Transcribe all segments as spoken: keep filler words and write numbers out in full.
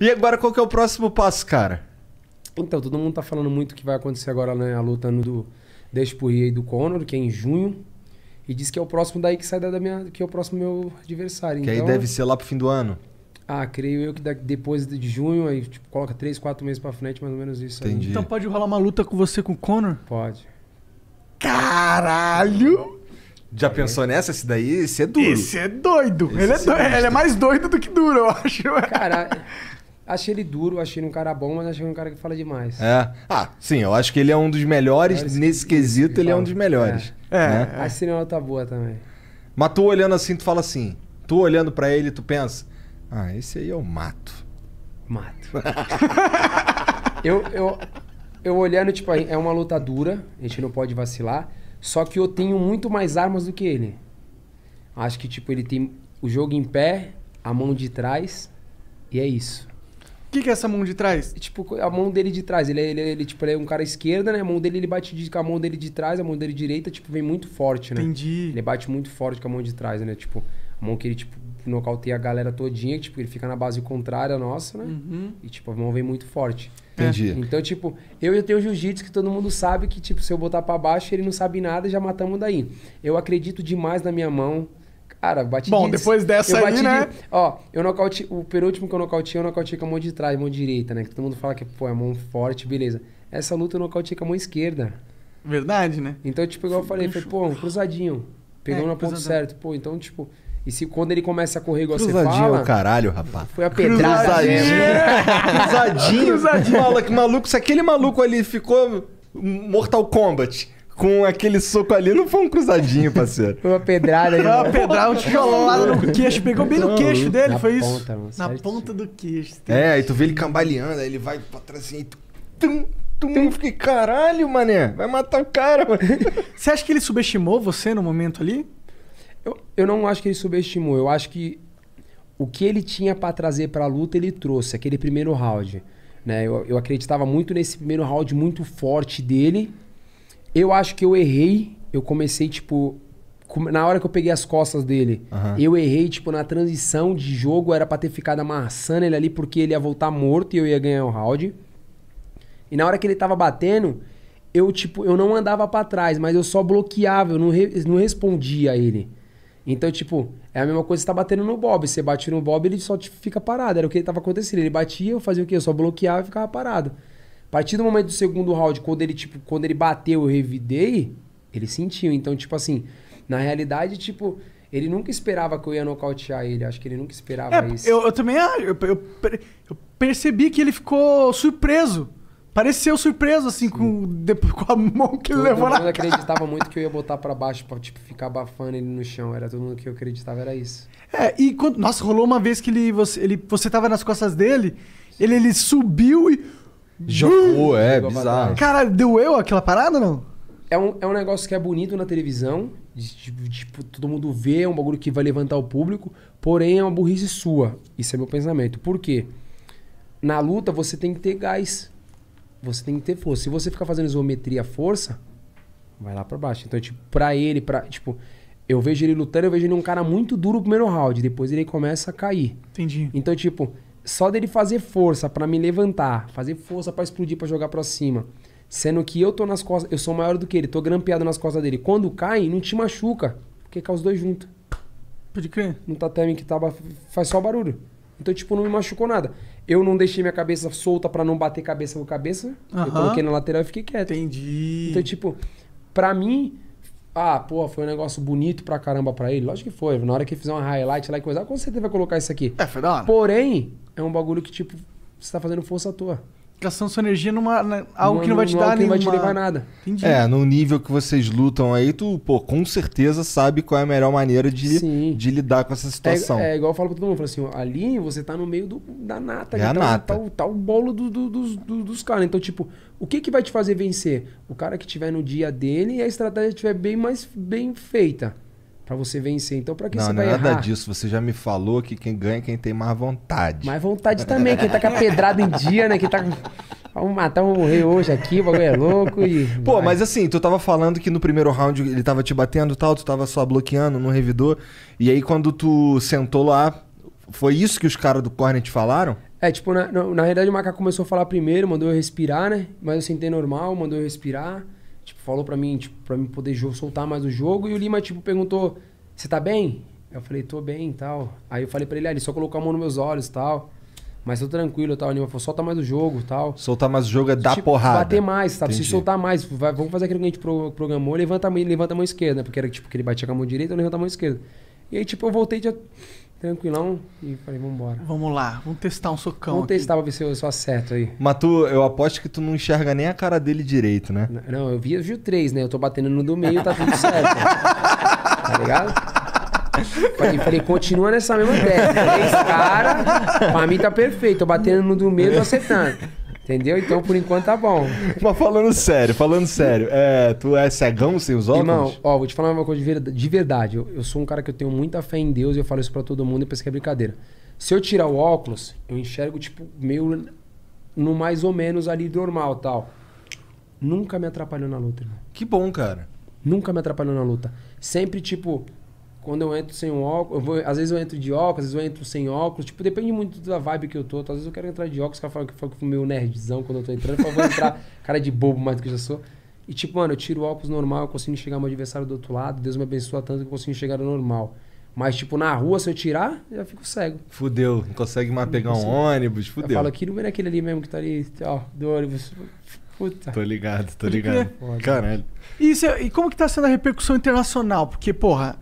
E agora, qual que é o próximo passo, cara? Então, todo mundo tá falando muito que vai acontecer agora, né? A luta no do Dave Poirier e do Conor, que é em junho. E diz que é o próximo daí que sai da minha... Que é o próximo meu adversário. Que então, aí deve ser lá pro fim do ano. Ah, creio eu que depois de junho, aí tipo, coloca três, quatro meses pra frente, mais ou menos isso. Entendi. Aí. Então pode rolar uma luta com você com o Conor? Pode. Caralho! Já pensou nessa? Esse daí, esse é duro. Esse é doido. Esse ele, é é doido. ele é mais doido do que duro, eu acho. Cara, achei ele duro, achei ele um cara bom, mas achei ele um cara que fala demais. É. Ah, sim, eu acho que ele é um dos melhores. Melhores Nesse que- quesito, que ele é um fala. dos melhores. É. né? É. Acho que seria uma luta boa também. Mas tu olhando assim, tu fala assim. Tu olhando pra ele, tu pensa... Ah, esse aí eu mato. Mato. eu, eu, eu olhando, tipo, é uma luta dura, a gente não pode vacilar. Só que eu tenho muito mais armas do que ele. Acho que, tipo, ele tem o jogo em pé, a mão de trás, e é isso. O que, que é essa mão de trás? E, tipo, a mão dele de trás, ele, é- ele, é- ele, tipo, ele é um cara esquerda, né? A mão dele, ele bate de- com a mão dele de trás, a mão dele direita, tipo, vem muito forte, né? Entendi. Ele bate muito forte com a mão de trás, né? Tipo, a mão que ele, tipo, nocauteia a galera todinha, que, tipo, ele fica na base contrária nossa, né? Uhum. E, tipo, a mão vem muito forte. Entendi. Então, tipo, eu já tenho jiu-jitsu que todo mundo sabe que, tipo, se eu botar pra baixo, ele não sabe nada, já matamos daí. Eu acredito demais na minha mão. Cara, bati Bom, de- depois dessa eu aí, bati né? de- Ó, eu nocaute... o penúltimo que eu nocauteei, eu nocauteei com a mão de trás, mão direita, né? Que todo mundo fala que, pô, é mão forte, beleza. Essa luta eu nocauteei com a mão esquerda. Verdade, né? Então, tipo, igual eu falei, foi, pô, um cruzadinho. Pegou É, no ponto cruzadão. certo. Pô, então, tipo... E se quando ele começa a correr igual você Cruzadinho é fala... o caralho, rapaz. Foi a pedrada Cruzadinho. mesmo. Cruzadinho. Cruzadinho. Maluco, maluco, se aquele maluco ali ficou Mortal Kombat com aquele soco ali, não foi um cruzadinho, parceiro. Foi uma pedrada. Foi uma né? pedrada, um tijolada no queixo. Pegou bem no queixo dele, Na foi isso? ponta, mano, Na certinho. ponta do queixo. É, aí tu vê ele cambaleando, aí ele vai pra trás assim, aí tu... Tum, tum, eu fiquei, caralho, mané, vai matar o cara, mano. Você acha que ele subestimou você no momento ali? Eu, eu não acho que ele subestimou. Eu acho que o que ele tinha pra trazer pra luta, ele trouxe. Aquele primeiro round. Né? Eu, eu acreditava muito nesse primeiro round muito forte dele. Eu acho que eu errei. Eu comecei, tipo... com- Na hora que eu peguei as costas dele, Aham. eu errei, tipo, na transição de jogo. Era pra ter ficado amassando ele ali, porque ele ia voltar morto e eu ia ganhar o round. E na hora que ele tava batendo, eu, tipo, eu não andava pra trás, mas eu só bloqueava, eu não, re- não respondia a ele. Então, tipo, é a mesma coisa que você tá batendo no Bob. Você bate no Bob, ele só tipo, fica parado. Era o que tava acontecendo. Ele batia, eu fazia o quê? Eu só bloqueava e ficava parado. A partir do momento do segundo round, quando ele, tipo, quando ele bateu, eu revidei, ele sentiu. Então, tipo assim, na realidade, tipo, ele nunca esperava que eu ia nocautear ele. Acho que ele nunca esperava É, isso. eu, eu também ah, eu, eu, per- eu percebi que ele ficou surpreso. Pareceu surpreso, assim, com, depois, com a mão que ele Todo levou na mundo cara. acreditava muito que eu ia botar pra baixo pra, tipo, ficar abafando ele no chão. Era todo mundo que eu acreditava, era isso. É, e quando, nossa, rolou uma vez que ele, você, ele, você tava nas costas dele, ele, ele subiu e... Jogou, é, Jogou pra bizarro. trás. Cara, doeu aquela parada, não? É um, é um negócio que é bonito na televisão, de, tipo, tipo, todo mundo vê, é um bagulho que vai levantar o público, porém é uma burrice sua. Isso é meu pensamento. Por quê? Na luta você tem que ter gás. Você tem que ter força. Se você ficar fazendo isometria força, vai lá pra baixo. Então, tipo, pra ele, pra, tipo, eu vejo ele lutando, eu vejo ele um cara muito duro no primeiro round, depois ele começa a cair. Entendi. Então, tipo, só dele fazer força pra me levantar, fazer força pra explodir, pra jogar pra cima, sendo que eu tô nas costas, eu sou maior do que ele, tô grampeado nas costas dele. Quando cai, não te machuca, porque cai os dois juntos. Pode crer. No tatame que tava, faz só barulho. Então, tipo, não me machucou nada. Eu não deixei minha cabeça solta pra não bater cabeça com cabeça. Eu Aham. coloquei na lateral e fiquei quieto. Entendi. Então, tipo, pra mim, ah, pô, foi um negócio bonito pra caramba pra ele. Lógico que foi. Na hora que fizer uma highlight lá e coisa, com certeza vai colocar isso aqui. É, foi da hora. Porém, é um bagulho que, tipo, você tá fazendo força à toa. Gastando sua energia numa na- algo que não vai te dar algo que não vai te nenhuma... levar nada. Entendi. É, no nível que vocês lutam aí, tu, pô, com certeza sabe qual é a melhor maneira de, Sim. de lidar com essa situação. É, é igual eu falo pra todo mundo, eu falo assim, ó, ali você tá no meio do, da nata. É ali a tá, nata. Tá, o- tá o bolo do- do- dos, do- dos caras. Então, tipo, o que que vai te fazer vencer? O cara que tiver no dia dele e a estratégia estiver bem mais bem feita pra você vencer. Então, pra que Não, você não é vai nada errar? disso. Você já me falou que quem ganha é quem tem mais vontade. Mais vontade também, quem tá com a pedrada em dia, né? Quem tá com... Vamos matar, vamos morrer hoje aqui, o bagulho é louco e... Pô, vai. mas assim, tu tava falando que no primeiro round ele tava te batendo e tal, tu tava só bloqueando, não revidou. E aí quando tu sentou lá, foi isso que os caras do corner te falaram? É, tipo, na, na, na realidade o macaco começou a falar primeiro, mandou eu respirar, né? Mas eu sentei normal, mandou eu respirar. Tipo, falou pra mim, tipo, pra mim poder jo- soltar mais o jogo. E o Lima, tipo, perguntou, você tá bem? Eu falei, tô bem e tal. Aí eu falei pra ele, ah, ele só colocou a mão nos meus olhos e tal. Mas tô tranquilo e tal. O Lima falou, solta mais o jogo e tal. Soltar mais o jogo é dar Tipo, porrada. bater mais, sabe? Se Entendi. soltar mais, vai- vamos fazer aquilo que a gente pro- programou, levanta a mão, levanta a mão esquerda, né? Porque era tipo que ele batia com a mão direita, eu levanta a mão esquerda. E aí, tipo, eu voltei já tranquilão e falei, vambora. Vamos lá, vamos testar um socão Vamos aqui. testar pra ver se eu, se eu acerto aí. Mas tu, eu aposto que tu não enxerga nem a cara dele direito, né? N- Não, eu vi, eu vi o três, né? Eu tô batendo no do meio, tá tudo certo. Tá ligado? Falei, falei, continua nessa mesma técnica. Três caras, pra mim tá perfeito. Tô batendo no do meio, tô acertando. Entendeu? Então, por enquanto, tá bom. Mas falando sério, falando sério, é, tu é cegão sem os óculos? Irmão, ó, vou te falar uma coisa de verdade. De verdade. Eu, eu sou um cara que eu tenho muita fé em Deus e eu falo isso pra todo mundo e penso que é brincadeira. Se eu tirar o óculos, eu enxergo, tipo, meio no mais ou menos ali normal tal. Nunca me atrapalhou na luta, irmão. Que bom, cara. Nunca me atrapalhou na luta. Sempre, tipo, quando eu entro sem um óculos, eu vou, às vezes eu entro de óculos, às vezes eu entro sem óculos. Tipo, depende muito da vibe que eu tô. Às vezes eu quero entrar de óculos, o cara fala que foi o meu nerdzão quando eu tô entrando. Eu falo, vou entrar cara de bobo mais do que eu já sou. E tipo, mano, eu tiro o óculos normal, eu consigo enxergar meu adversário do outro lado. Deus me abençoa tanto que eu consigo enxergar o normal. Mas, tipo, na rua, se eu tirar, eu já fico cego. Fudeu. Não consegue mais pegar um consigo. ônibus, Eu fudeu. falo, aqui não é aquele ali mesmo que tá ali, ó, do ônibus. Puta. Tô ligado, tô Pode ligado. crer. Caralho. E, isso é- e como que tá sendo a repercussão internacional? Porque, porra,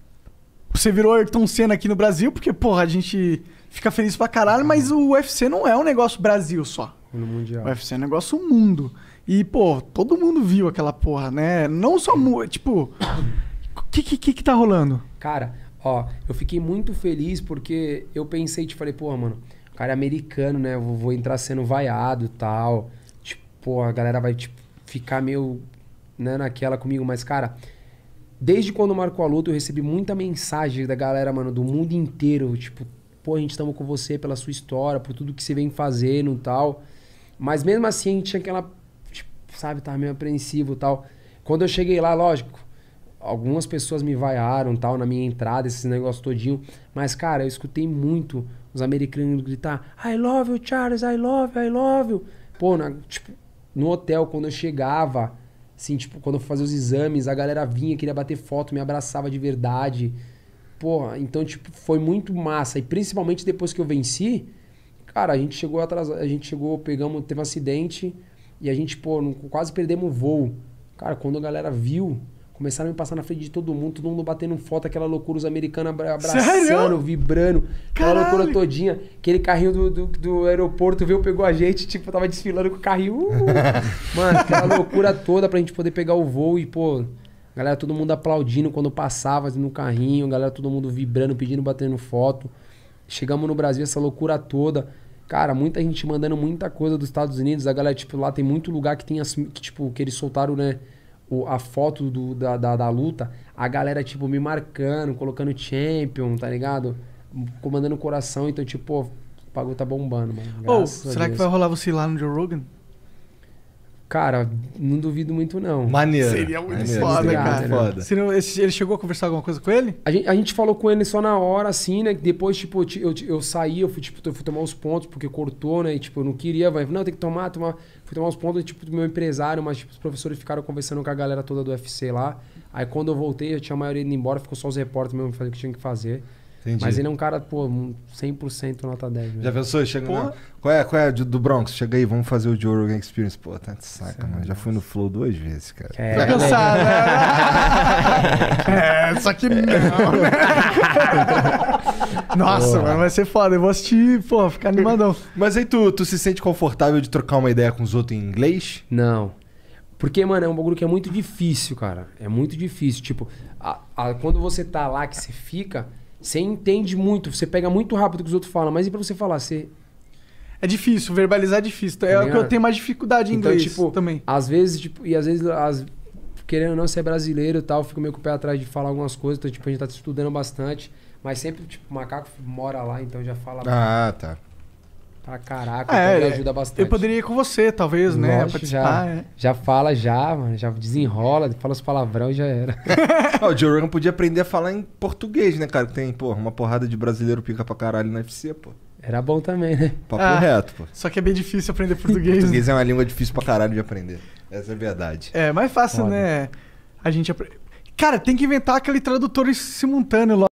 você virou Ayrton Senna aqui no Brasil, porque, porra, a gente fica feliz pra caralho, mas o U F C não é um negócio Brasil só. No Mundial. O U F C é um negócio mundo. E, pô, todo mundo viu aquela porra, né? Não só... mu- Tipo, o que, que, que que tá rolando? Cara, ó, eu fiquei muito feliz porque eu pensei, te falei, porra, mano, o cara é americano, né? Eu vou, vou entrar sendo vaiado e tal. Tipo, pô, a galera vai, tipo, ficar meio, né, naquela comigo. Mas, cara, desde quando marcou a luta, eu recebi muita mensagem da galera, mano, do mundo inteiro. Tipo, pô, a gente estamos com você pela sua história, por tudo que você vem fazendo e tal. Mas mesmo assim, a gente tinha aquela, tipo, sabe, tava meio apreensivo e tal. Quando eu cheguei lá, lógico, algumas pessoas me vaiaram tal na minha entrada, esse negócio todinho. Mas, cara, eu escutei muito os americanos gritar I love you, Charles, I love you, I love you. Pô, na, tipo, no hotel, quando eu chegava, assim, tipo, quando eu fazia os exames, a galera vinha, queria bater foto, me abraçava de verdade. Porra, então, tipo, foi muito massa. E principalmente depois que eu venci, cara, a gente chegou atrás, a gente chegou, pegamos, teve um acidente e a gente, pô, não- quase perdemos o voo. Cara, quando a galera viu, começaram a me passar na frente de todo mundo, todo mundo batendo foto, aquela loucura, os americanos abra- abraçando, Sério? vibrando, aquela Caralho! loucura todinha. Aquele carrinho do, do, do aeroporto veio, pegou a gente, tipo, tava desfilando com o carrinho. Uh! Mano, aquela loucura toda pra gente poder pegar o voo e, pô, galera, todo mundo aplaudindo quando passava no carrinho, galera, todo mundo vibrando, pedindo, batendo foto. Chegamos no Brasil, essa loucura toda. Cara, muita gente mandando muita coisa dos Estados Unidos. A galera, tipo, lá tem muito lugar que tem, as, que, tipo, que eles soltaram, né, o, a foto do, da, da, da luta. A galera, tipo, me marcando, colocando champion, tá ligado? Comandando o coração. Então, tipo, pô, o bagulho tá bombando, mano. Ou, Graças a será que Deus. vai rolar você ir lá no Joe Rogan? Cara, não duvido muito, não. Maneiro. Seria muito Maneiro, foda, seria cara. muito foda. Você não- esse- ele chegou a conversar alguma coisa com ele? A gente, a gente falou com ele só na hora, assim, né? Depois, tipo, eu, ti- eu, ti- eu saí, eu fui, tipo, eu fui tomar os pontos, porque cortou, né? E, tipo, eu não queria, vai. Não, tem que tomar, tomar. Fui tomar os pontos, tipo, do meu empresário, mas, tipo, os professores ficaram conversando com a galera toda do U F C lá. Aí, quando eu voltei, já tinha a maioria indo embora, ficou só os repórteres mesmo fazendo o que tinham que fazer. Entendi. Mas ele é um cara, pô, um cem por cento nota dez. Já velho. pensou? Chega Porra. na... Qual é, qual é do, do Bronx? Chega aí, vamos fazer o Joe Rogan Experience. Pô, tá de saca, mano. Já fui no Flow duas vezes, cara. É, Vai pensar, né? É, só que não, né? Nossa, Porra. mano, vai ser foda. Eu vou assistir, pô, ficar animadão. Mas aí tu, tu se sente confortável de trocar uma ideia com os outros em inglês? Não. Porque, mano, é um bagulho que é muito difícil, cara. É muito difícil. Tipo, a- a- quando você tá lá, que você fica, você entende muito, você pega muito rápido o que os outros falam. Mas e pra você falar? Você... É difícil, verbalizar é difícil. É o que eu ligado? tenho mais dificuldade em Então, inglês tipo, também. às vezes, tipo, e às vezes, as- querendo ou não, ser brasileiro e tal, eu fico meio com o pé atrás de falar algumas coisas. Então, tipo, a gente tá estudando bastante. Mas sempre, tipo, o macaco mora lá, então já fala Ah, tá. pra caraca, É, então me ajuda bastante. Eu poderia ir com você, talvez, né? Lógico, Participar. já, é. já fala já, mano, já desenrola, fala os palavrão e já era. Ah, o Joe Rogan podia aprender a falar em português, né, cara? Que tem, porra, uma porrada de brasileiro pica pra caralho no U F C, pô. Era bom também, né? Papo Ah. reto, pô. Só que é bem difícil aprender português. né? Português é uma língua difícil pra caralho de aprender. Essa é a verdade. É mais fácil, Foda. né? A gente. apre- Cara, tem que inventar aquele tradutor simultâneo lá.